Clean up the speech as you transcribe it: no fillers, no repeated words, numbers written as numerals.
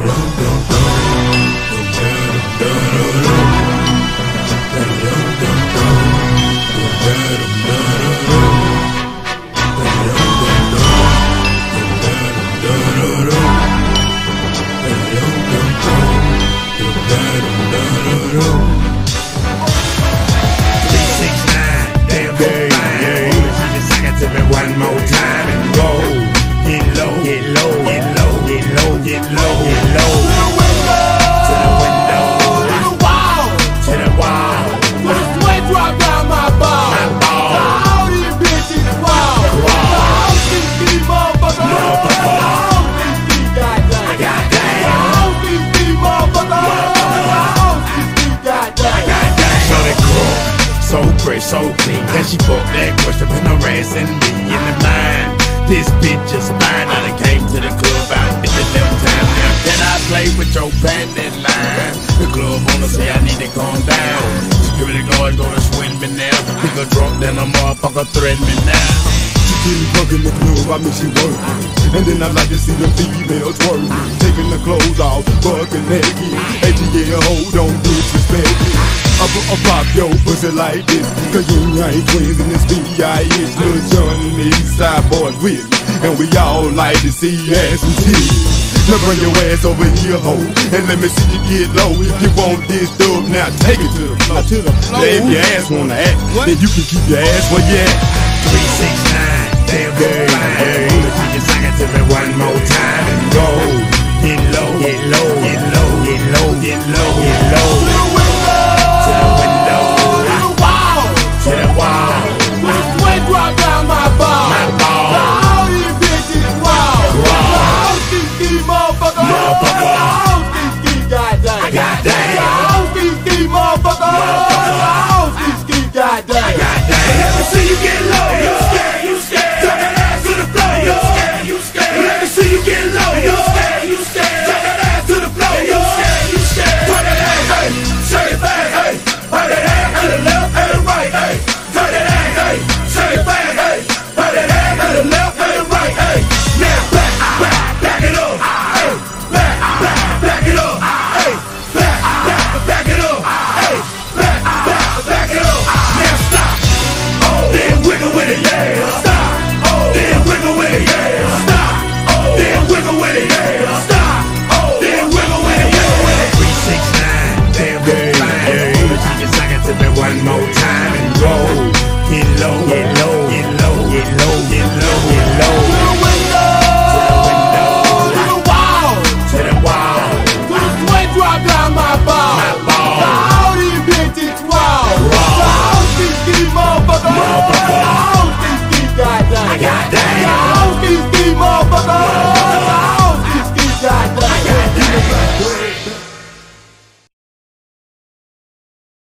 One more time and go. Get low, get low, get low, get low, get low, get low. To the window, to the wall, to the wall. When the sweat drop down my ball, my ball. All these bitches wall. All these motherfuckers, all these goddamn. All these motherfuckers, all these goddamn. Shorty cool, so fresh, so clean. Can she fuck that question? Been harassing me in the mind. This bitch is mine. I done came to the club out 11 times now. Can I play with your bandit line? The club wanna say I need to calm down. Security guard gonna swing me now. Nigga drunk, then a motherfucker threaten me now. She get me drunk in the club, I miss she work. And then I like to see the females twerk. Taking the clothes off, fucking naked. ATL, hold on, disrespect it. I pop your pussy like this, cause you ain't twins in this B.I.H. Lil Jon and the East Side boys with me, and we all like to see ass and titties. Now bring your ass over here, ho, and let me see you get low. If you want this dub, now take it to the floor. Now if your ass wanna act, then you can keep your ass where you at. 369, damn good. Can you sing it to me one more time and go?